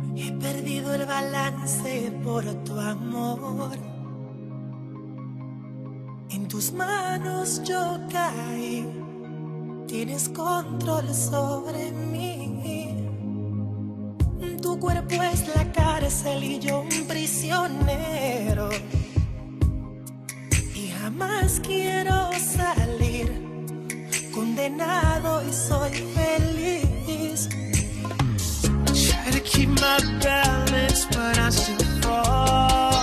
He perdido el balance por tu amor. En tus manos yo caí. Tienes control sobre mí. Tu cuerpo es la cárcel y yo un prisionero. Y jamás quiero salir. Condenado y soy feliz. Try to keep my balance, but I still fall.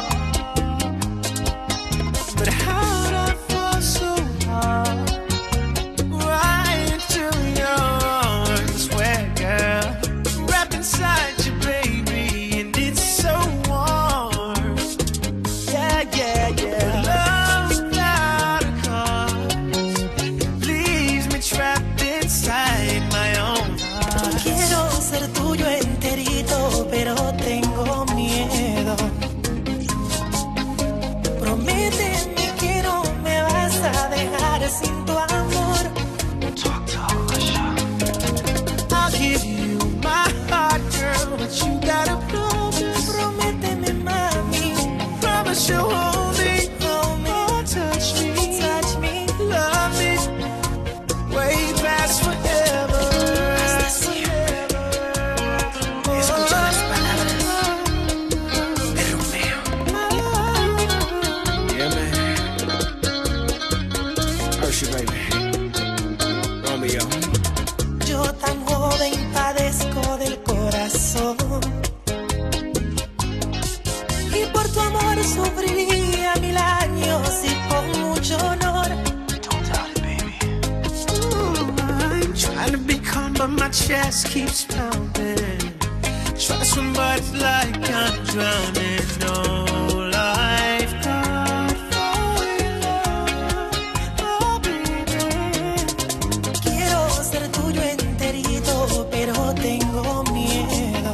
But how'd I fall so hard? Right into your arms, where, girl, wrapped inside you, baby, and it's so warm. Yeah, yeah, yeah. Love without a cause leaves me trapped inside my own heart. Quiero ser tuyo enterito, pero tengo miedo. Prométeme que no me vas a dejar sin tu amor. I'll give you my heart, girl, but you gotta promise. Prométeme, mami. Promise you'll hold me, oh, touch me, love me, way past forever. Escucha las palabras de Romeo. Yeah, man. Hershey, baby. Romeo. Yo tan joven padezco del corazón, y por tu amor sufriría 1000 años y con mucho honor. Don't doubt it, baby. I'm trying to be calm, but my chest keeps pounding. Try to swim, but it's like I'm drowning. No lifeguard for your love, oh baby. Quiero ser tuyo enterito, pero tengo miedo.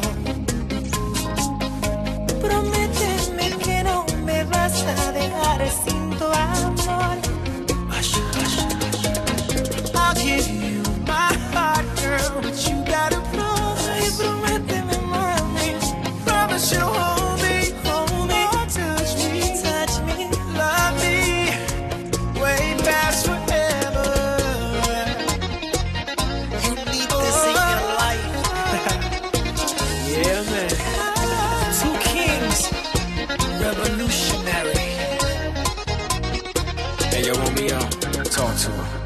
Prométeme que no me vas a dejar sin tu amor. Hush, hush, hush. I'll give you my heart, girl, but you gotta Ay, promise. prométeme, mami. Promise you'll hold me, oh, touch me, love me, way past forever. You need this in your life. Yeah, man. Two kings, revolutionary. Hey, yo, Romeo, talk to her.